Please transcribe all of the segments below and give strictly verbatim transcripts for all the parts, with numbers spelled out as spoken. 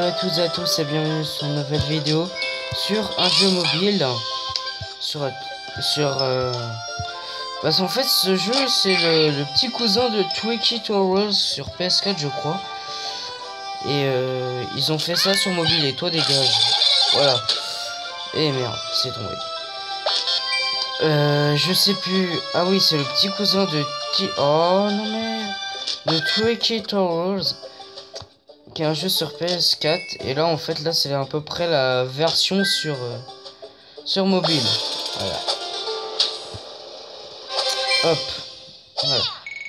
à toutes et à tous et bienvenue sur une nouvelle vidéo sur un jeu mobile. Sur... sur euh... Parce qu'en fait ce jeu c'est le, le petit cousin de Twiki Towers sur P S quatre je crois. Et euh, ils ont fait ça sur mobile et toi dégage. Voilà. Et merde, c'est tombé. Euh, je sais plus. Ah oui, c'est le petit cousin de T... Oh non mais... de Twiki Towers. Qui est un jeu sur P S quatre. Et là en fait là c'est à peu près la version sur... Euh, sur mobile. Voilà. Hop. Voilà.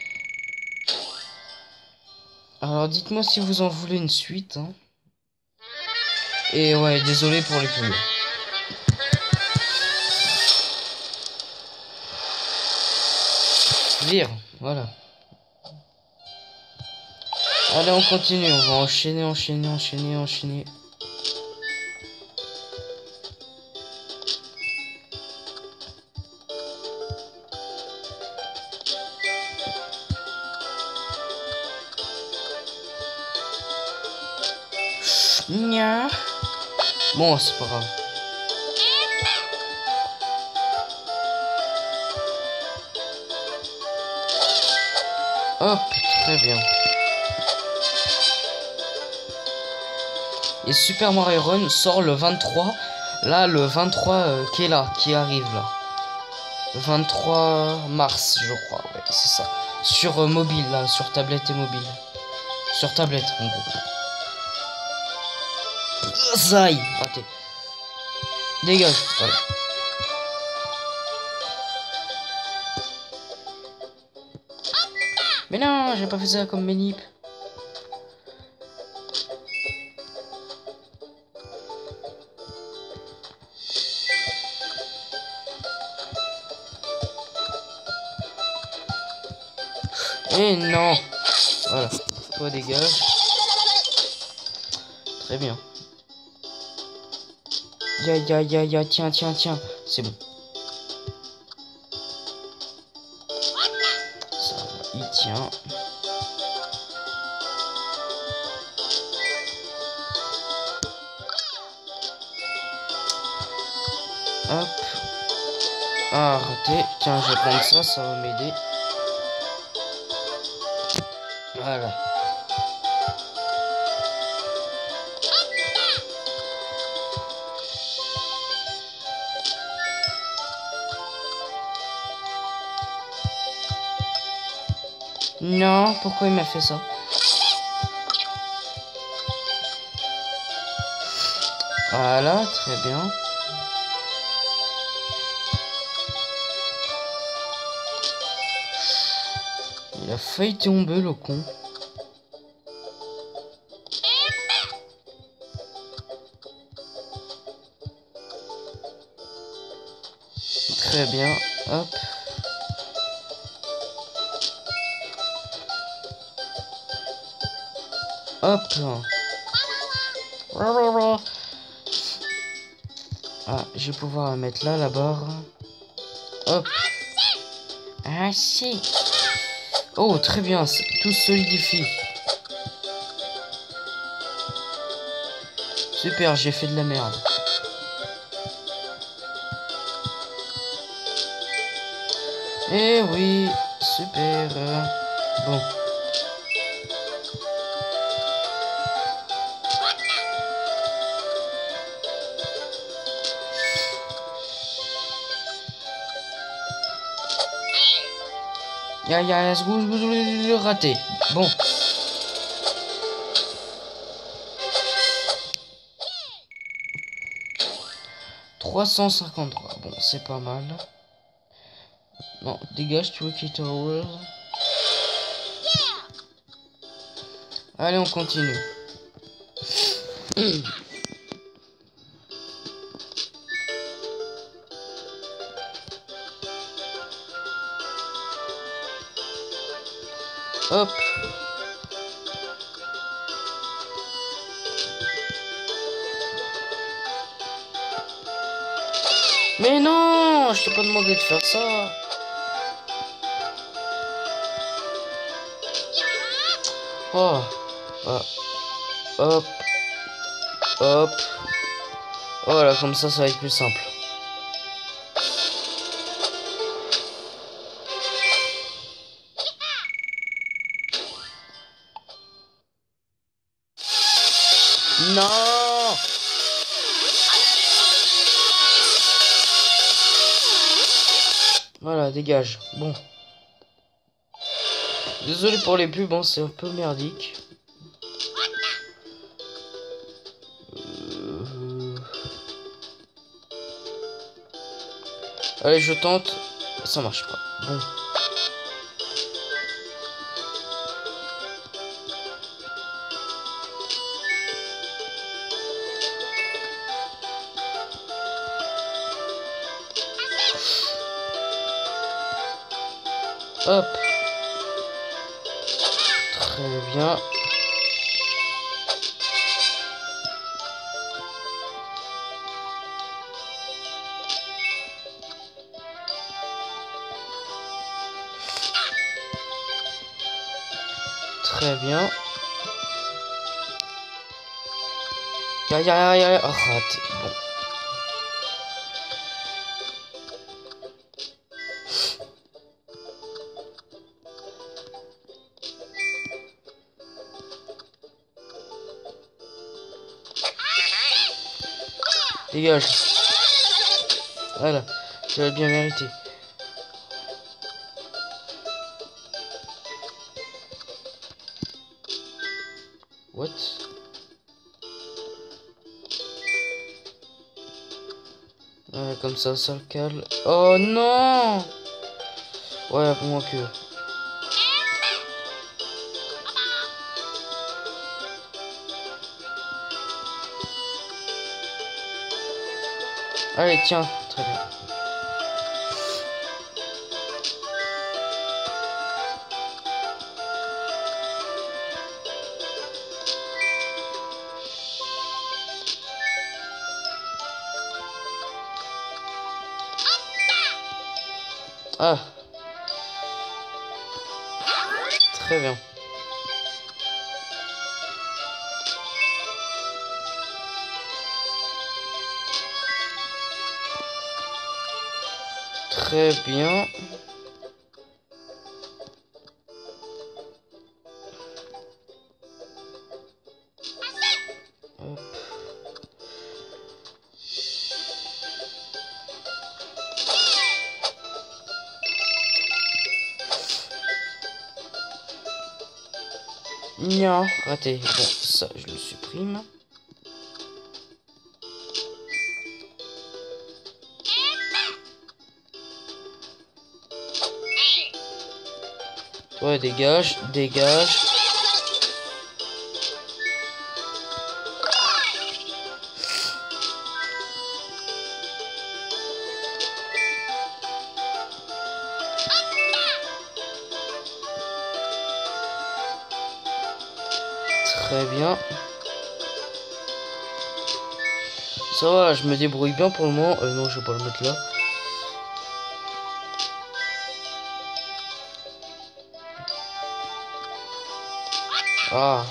Alors dites-moi si vous en voulez une suite. Hein. Et ouais, désolé pour les pubs. Lire, voilà. Allez, on continue, on va enchaîner, enchaîner, enchaîner, enchaîner. Nya. Bon, c'est pas grave. Hop, très bien. Et Super Mario Run sort le vingt-trois. Là, le vingt-trois euh, qui est là, qui arrive là. Le vingt-trois mars, je crois. Ouais, c'est ça. Sur euh, mobile, là, sur tablette et mobile. Sur tablette, en gros. Zai, raté. Dégage, voilà. Mais non, j'ai pas fait ça comme manip. Et non. Voilà. Toi dégage. Très bien. Ya ya ya ya, tiens, tiens, tiens. C'est bon. Ça, il tient. Hop. Ah, raté. Tiens, je vais prendre ça, ça va m'aider. Voilà. Non, pourquoi il m'a fait ça? Voilà, très bien. Il a failli tomber le con. Très bien, hop. Hop. Ah, je vais pouvoir la mettre là, la barre. Hop. Ah si. Oh, très bien, tout solidifie. Super, j'ai fait de la merde. Eh oui, super. Bon. Ya ya, ya, raté. Bon. trois cent cinquante-trois. Bon, c'est pas mal. Non, dégage, tu veux quitter Towers. Allez, on continue. Hop. Mais non, je t'ai pas demandé de faire ça. Oh. Oh. Hop. Hop. Voilà, comme ça, ça va être plus simple. Non! Voilà, dégage. Bon. Désolé pour les pubs, hein, c'est un peu merdique. Euh... Allez, je tente. Ça marche pas. Bon. Hop. Très bien. Très bien. Aïe aïe aïe aïe. Oh, raté. Bon. Dégage. Voilà. Tu l'as bien mérité. What? Ouais, comme ça, ça le cale. Oh non! Ouais, pour moi que. Allez, tiens. Très bien. Ah. Très bien. Très bien. Hop. Non, raté. Bon, ça, je le supprime. Ouais, dégage, dégage. Très bien. Ça va, je me débrouille bien pour le moment. Euh, non, je vais pas le mettre là. Ah.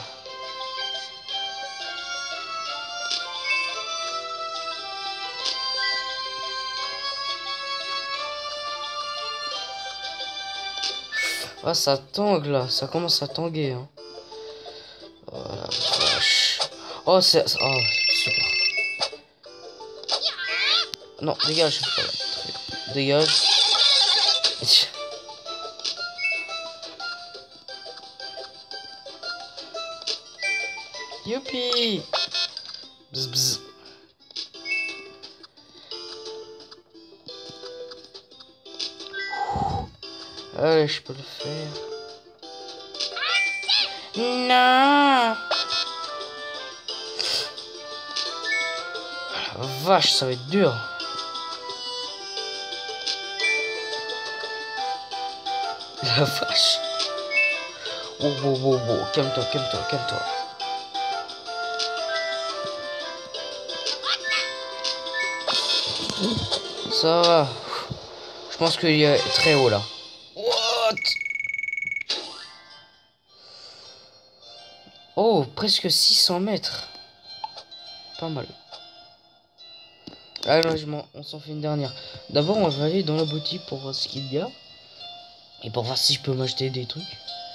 Ah, ça tangue là. Ça commence à tanguer. Hein. Oh la vache. Oh, c'est... Oh, super. Non, dégage. Voilà, très bien. Dégage. Youpi. Bzz, bzz. Allez, je peux le faire. Non. La vache, ça va être dur. La vache. Oh, oh, oh, oh. Calme-toi, calme-toi, calme-toi. Ça va. Je pense qu'il est très haut là. What? Oh, presque six cents mètres. pas mal. Allez, on s'en fait une dernière. D'abord, on va aller dans la boutique pour voir ce qu'il y a. Et pour voir si je peux m'acheter des trucs.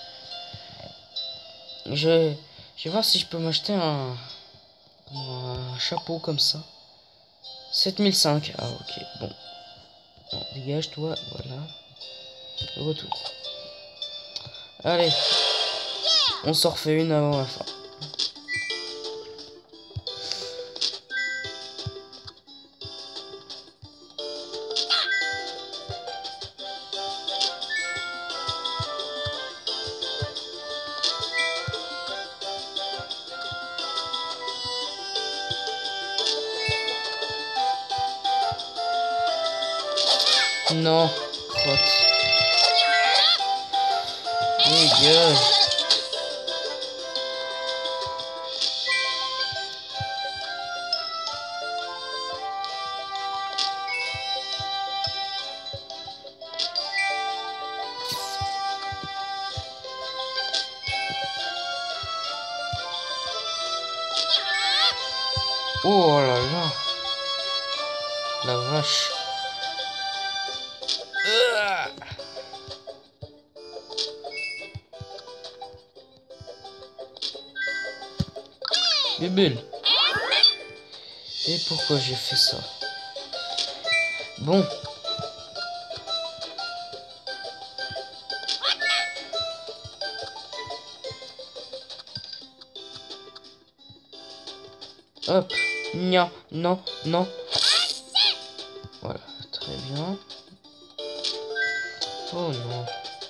Je, je vais voir si je peux m'acheter un, un chapeau comme ça. sept mille cinq. Ah, ok, bon. Bon, dégage toi, voilà. Le retour. Allez. On s'en refait une avant la fin. Non, crotte. Dégage. Oh là là. La vache. Euh. Bébé. Et pourquoi j'ai fait ça? Bon. Hop. Non, non, non. Voilà, très bien. Oh non.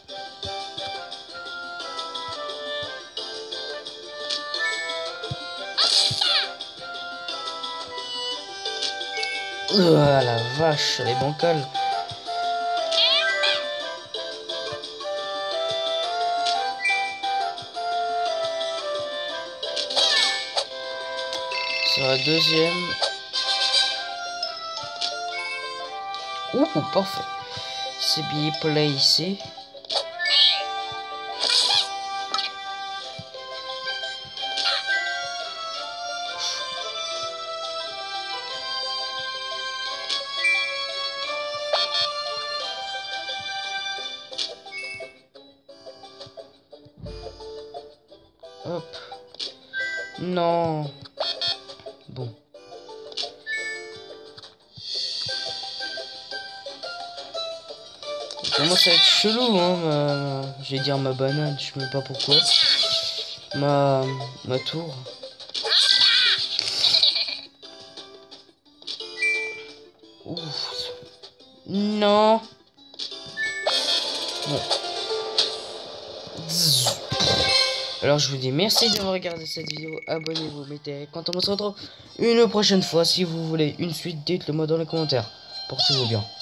Oh la vache, elle est bancale. Sur la deuxième. Ouh, parfait. C'est bien placé. Hop. Non. Bon. Ça commence à être chelou, hein. Ma... Je vais dire ma banane, je sais même pas pourquoi. Ma, ma tour. Ouf. Non. Bon. Alors je vous dis merci d'avoir regardé cette vidéo, abonnez-vous, mettez quand on se retrouve une prochaine fois. Si vous voulez une suite, dites-le moi dans les commentaires. Portez-vous bien.